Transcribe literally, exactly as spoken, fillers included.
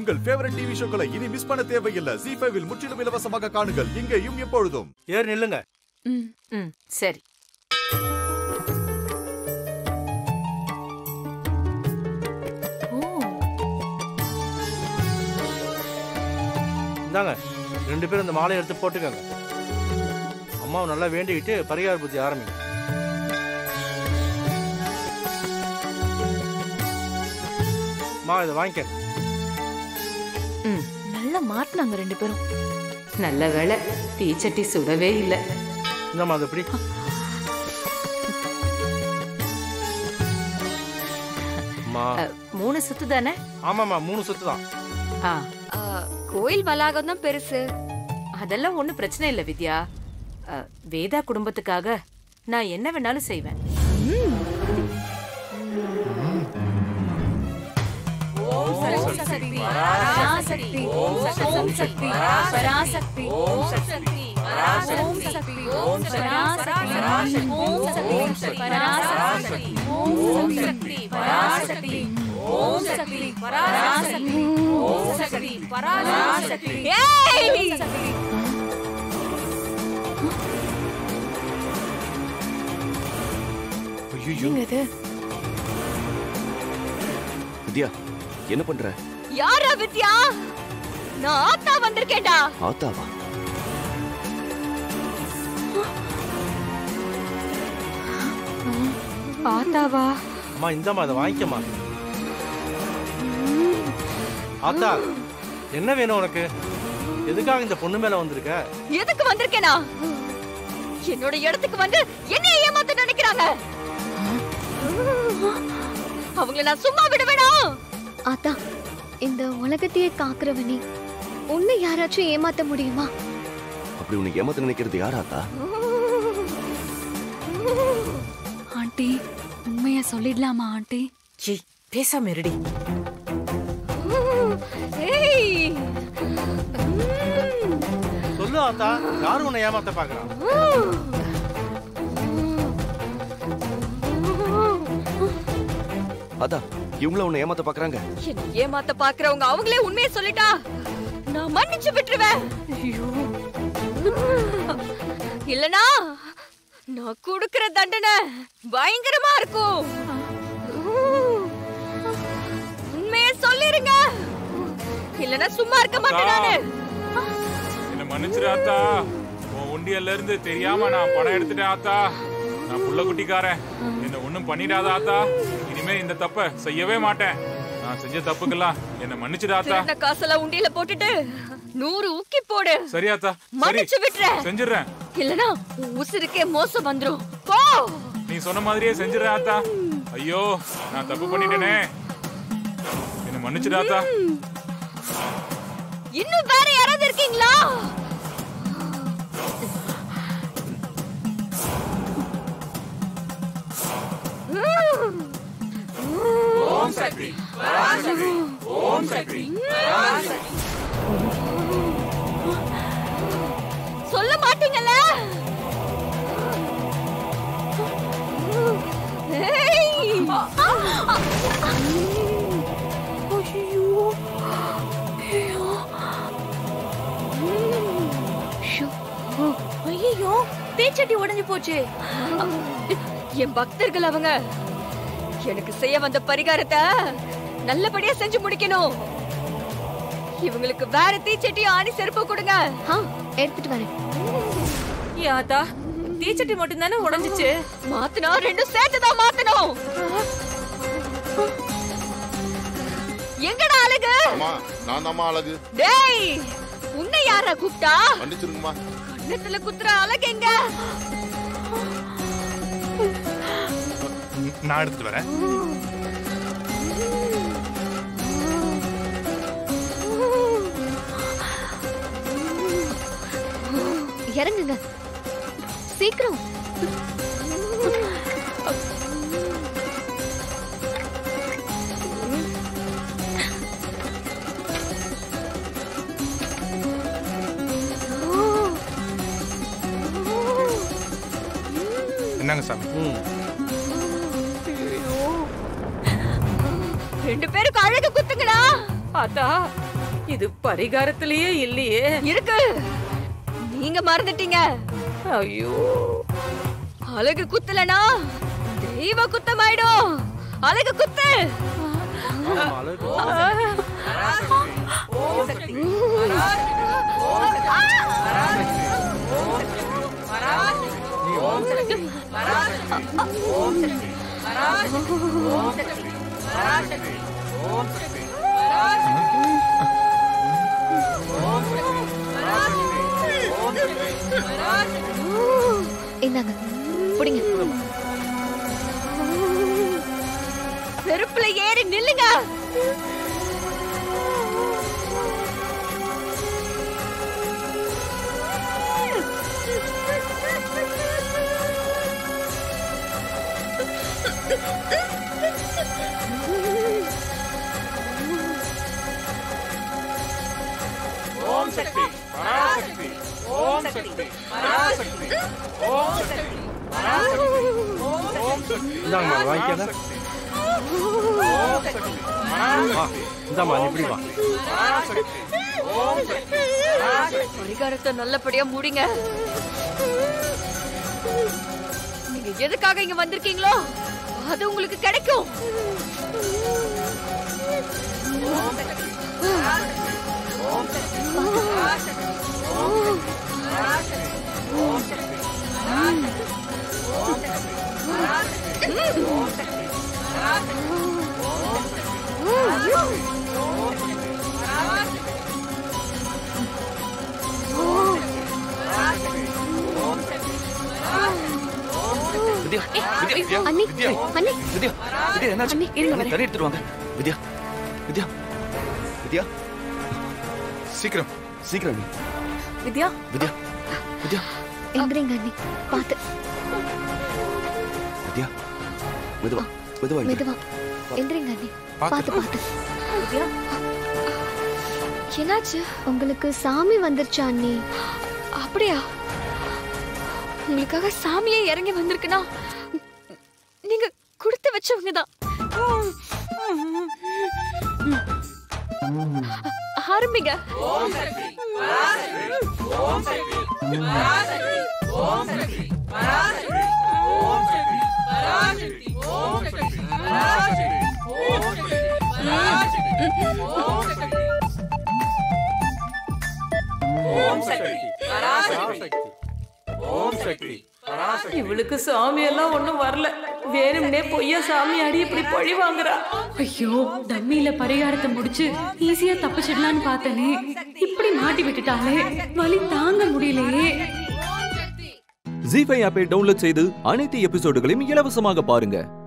உங்கள் favourite TV ஷோக்களை இனி miss பண்ண தேவையில்லை. ஜீ ஃபைவ் இல் முற்றிலும் இலவசமாக காணுங்கள். இங்கேயும் எப்பொழுதும். ஏறு நில்லுங்க. ம் ம் சரி. இந்தாங்க ரெண்டு பேரும் இந்த மாலையை எடுத்து போட்டுக்கோங்க. அம்மாவை நல்லா வேண்டிக்கிட்டு பரிகார பூஜை ஆரம்பிங்க. அம்மா இதை வாங்கிக்க. ம் நல்லா மாட்டினாங்க ரெண்டு பேரும். நல்ல வேளை தீச்சட்டி சுடவே இல்லை. இந்தம்மா அது எப்படி? மூணு சுத்து தானே? ஆமாம்மா மூணு சுத்து தான். கோயில் வளாகம் தான் பெருசு. அதெல்லாம் ஒண்ணும் பிரச்சனை இல்லை வித்யா. வேதா குடும்பத்துக்காக நான் என்ன வேணாலும் செய்வேன். வித்யா என்ன பண்ற? யாரா வித்யா? நான் ஆத்தா வந்திருக்கேன்டா. ஆத்தாவா? ஆத்தாவா? அம்மா இந்தம்மா அதை வாங்கிக்கம்மா. ஆத்தா என்ன வேணும் உனக்கு? எதுக்காக இந்த பொண்ணு மேல வந்திருக்க? எதுக்கு வந்திருக்கேனா? என்னோட இடத்துக்கு வந்து என்ன ஏமாத்த நினைக்கிறாங்க. அவங்கள நான் சும்மா விடுவேனா? ஆத்தா இந்த உலகத்தையே காக்குறவனி உன்னை யாராச்சும் ஏமாத்த முடியுமா? அப்படி உன்னை ஏமாத்த நினைக்கிறது யார் ஆத்தா? ஆண்டி உண்மையா சொல்லிடலாமா ஆண்டி? ஜி பேசாம இருடி. சொல்லு ஆத்தா, யாரு உன்னை ஏமாத்த பாக்குறா? அதான் இவங்கள உன்னை ஏமாத்த பாக்குறாங்க. ஏமாத்த பாக்குறவங்க அவங்களே உண்மையை சொல்லிட்டா நான் மன்னிச்சு விட்டுருவேன். இல்லனா நான் கொடுக்கிற தண்டனை பயங்கரமா இருக்கும். உண்மையை சொல்லிருங்க, இல்லனா சும்மா இருக்க மாட்டேன். என்ன மன்னிச்சிரு ஆத்தா. உன் உண்டியல்ல இருந்து தெரியாம நான் பணம் எடுத்துட்டேன் ஆத்தா. நான் புள்ள குட்டிக்காரன், என்ன ஒண்ணும் பண்ணிடாத ஆத்தா. இனிமே இந்த தப்ப செய்யவே மாட்டேன். நான் செஞ்ச தப்புக்கெல்லாம் என்ன மன்னிச்சிடு ஆத்தா. இந்த காசெல்லாம் உண்டியல போட்டுட்டு நூறு ஊக்கி போடு. சரி ஆத்தா, மன்னிச்சு விட்டுறேன். செஞ்சிடுறேன். இல்லனா உசுருக்கே மோசம் வந்துரும். போ. நீ சொன்ன மாதிரியே செஞ்சிடுறேன் ஆத்தா. ஐயோ நான் தப்பு பண்ணிட்டேனே, என்ன மன்னிச்சிடு ஆத்தா. இன்னும் வேற யாராவது இருக்கீங்களா? ஓம் சக்தி பராசக்தி, ஓம் சக்தி பராசக்தி. சொல்ல மாட்டீங்கல்ல? ஐயோ தேச்சட்டி உடைஞ்சு போச்சு. என் பக்தர்கள் அவங்க எனக்கு செய்ய வந்த பரிகாரத்தை நல்லபடியா செஞ்சு முடிக்கணும். இவங்களுக்கு வேற தீச்சட்டி ஆணி செருப்பு கொடுங்க. எடுத்துட்டு வரேன். யாத்தா தீச்சட்டி மட்டும் தானே உடைஞ்சிச்சு. மாத்தனா ரெண்டும் சேர்த்துதான் மாத்தணும். எங்கடா அழகு? அம்மா நான் தான் அழகு. டேய் உன்னை யாரா கூப்பிட்டா? மன்னிச்சிருங்கம்மா. கண்ணத்துல குத்துற அழகு எங்க? நான் எடுத்துட்டு வரேன். இறங்குங்க சீக்கிரம். என்னங்க சாமி? ரெண்டு பேருக்கு அழகு குத்துங்கடா. ஆத்தா இது பரிகாரத்திலேயே இல்லையே. இருக்கு, நீங்க மறந்துட்டீங்க. ஐயோ, அழகு குத்தலனா தெய்வ குத்தமாயிடும். அழகு குத்து. இந்தாங்க புடிங்க. செருப்புல ஏறி நில்லுங்க. ஓம் சக்தி பராசக்தி. ஓம் சக்தி பராசக்தி. ஓம் சக்தி பராசக்தி. ஓம் சக்தி. இந்தாம்மா வாங்கிக்கங்க. ஓம் சக்தி பராசக்தி. இந்தாம்மா இப்படி வா. பராசக்தி. ஓம் சக்தி பராசக்தி. பரிகாரத்தை நல்லபடியா முடிங்க. நீங்க எதுக்காக இங்க வந்திருக்கீங்களோ அது உங்களுக்கு கிடைக்கும். ஓம் சக்தி பராசக்தி. ஓம் சக்தி பராசக்தி. ஓம் சக்தி பராசக்தி. ஓம் சக்தி பராசக்தி. ஓம் சக்தி பராசக்தி. ஓம் சக்தி பராசக்தி. ஓம் வித்யா, வித்யா, வித்யா, அண்ணி, வித்யா, அண்ணி. வித்யா, வித்யா, என்னாச்சு? அண்ணி, இருங்க வரேன். தண்ணி எடுத்துட்டு வாங்க. வித்யா, வித்யா, வித்யா, சீக்கிரம் சீக்கிரம் நீ. வித்யா, வித்யா, வித்யா, எந்திரிங்க அண்ணி, பாத்து. வித்யா, மெதுவா, மெதுவா எந்திரி. மெதுவா எந்திரிங்க அண்ணி, பாத்து பாத்து. வித்யா, என்னாச்சு? உங்களுக்கு சாமி வந்துருச்சா அண்ணி? அப்படியா? உங்களுக்காக சாமியே இறங்கி வந்திருக்குன்னா நீங்க கொடுத்து வச்சவங்க தான். ஆரம்பிங்க. ஓம் சக்தி பராசக்தி. ஓம் சக்தி பராசக்தி. ஓம் சக்தி பராசக்தி. ஓம் சக்தி பராசக்தி. ஓம் சக்தி பராசக்தி. ஓம் சக்தி பராசக்தி. ஓம் சக்தி. ஓம் சக்தி பராசக்தி. ஓம் சக்தி பராசக்தி. இவளுக்கு சாமி எல்லாம் ஒண்ணும் வரல. வேணும்னே பொய்யா சாமி அடி இப்படி பழி வாங்குறா. ஐயோ, டம்மியில பரிகாரத்தை முடிச்சு ஈஸியா தப்பிச்சிடலான்னு பார்த்தனே, இப்படி மாட்டி விட்டுட்டாலே. வலி தாங்க முடியலையே. ஜீ ஃபைவ் ஆப்பை டவுன்லோட் செய்து அனைத்து எபிசோடுகளையும் இலவசமாக பாருங்க.